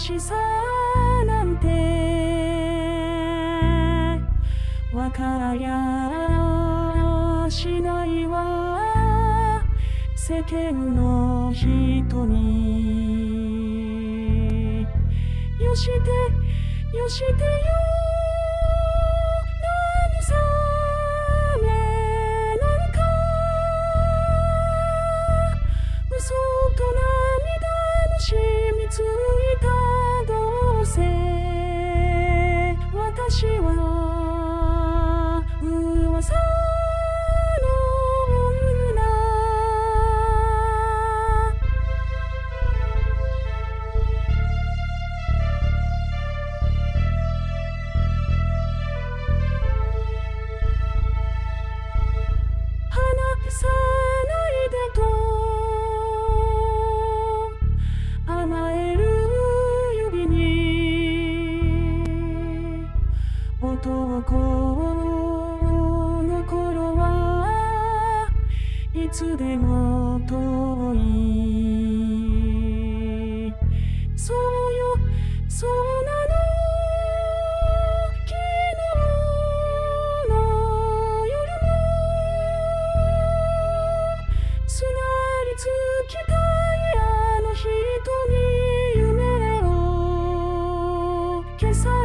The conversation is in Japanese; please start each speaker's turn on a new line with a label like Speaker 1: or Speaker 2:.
Speaker 1: しさなんてわかりゃしないわ、世間の人に。よしてよしてよ、慰めなんか嘘と涙の染みついたどうせ私は噂の女。花さないでと甘える指に、男の頃はいつでも遠い。そうよ、そうなの、昨日の夜もすがりつきたいあの人に夢を消さ